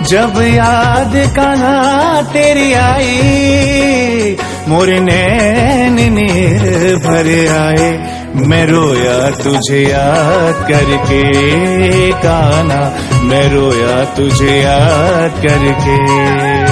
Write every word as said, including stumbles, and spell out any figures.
जब याद कान्हा तेरी आई, मोरे नैन नीर भर आए। मैं रोया तुझे याद करके कान्हा, मैं रोया तुझे याद करके।